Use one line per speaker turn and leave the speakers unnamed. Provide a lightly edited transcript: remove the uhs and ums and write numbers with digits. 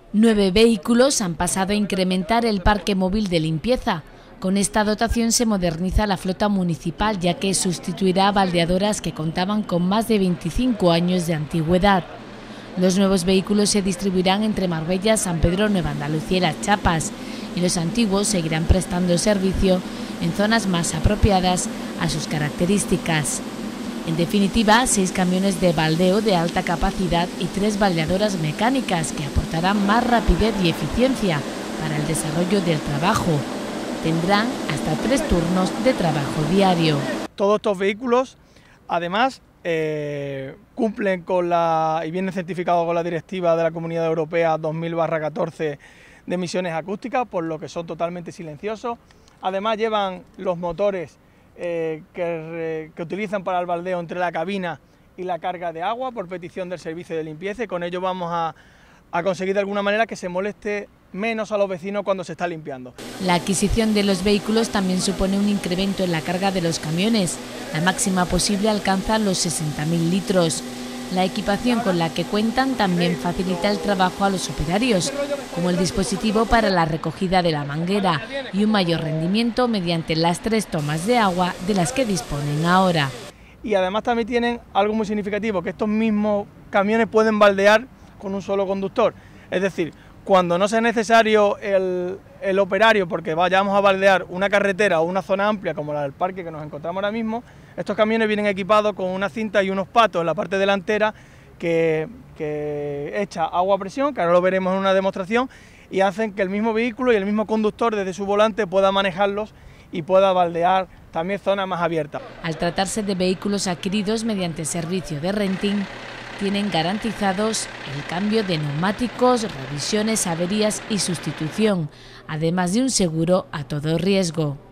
9 vehículos han pasado a incrementar el parque móvil de limpieza. Con esta dotación se moderniza la flota municipal, ya que sustituirá a baldeadoras que contaban con más de 25 años de antigüedad. Los nuevos vehículos se distribuirán entre Marbella, San Pedro, Nueva Andalucía y Las Chapas, y los antiguos seguirán prestando servicio en zonas más apropiadas a sus características. En definitiva, 6 camiones de baldeo de alta capacidad y 3 baldeadoras mecánicas que aportarán más rapidez y eficiencia para el desarrollo del trabajo. Tendrán hasta 3 turnos de trabajo diario.
Todos estos vehículos, además, cumplen con y vienen certificados con la directiva de la Comunidad Europea 2000/14 de emisiones acústicas, por lo que son totalmente silenciosos. Además, llevan los motores que utilizan para el baldeo entre la cabina y la carga de agua por petición del servicio de limpieza, y con ello vamos a conseguir de alguna manera que se moleste menos a los vecinos cuando se está limpiando.
La adquisición de los vehículos también supone un incremento en la carga de los camiones. La máxima posible alcanza los 60.000 litros. La equipación con la que cuentan también facilita el trabajo a los operarios, como el dispositivo para la recogida de la manguera y un mayor rendimiento mediante las 3 tomas de agua de las que disponen ahora.
Y además también tienen algo muy significativo, que estos mismos camiones pueden baldear con un solo conductor. Es decir, cuando no sea necesario el operario, porque vayamos a baldear una carretera o una zona amplia como la del parque que nos encontramos ahora mismo, estos camiones vienen equipados con una cinta y unos patos en la parte delantera que echa agua a presión, que ahora lo veremos en una demostración, y hacen que el mismo vehículo y el mismo conductor desde su volante pueda manejarlos y pueda baldear también zonas más abiertas.
Al tratarse de vehículos adquiridos mediante servicio de renting, tienen garantizados el cambio de neumáticos, revisiones, averías y sustitución, además de un seguro a todo riesgo.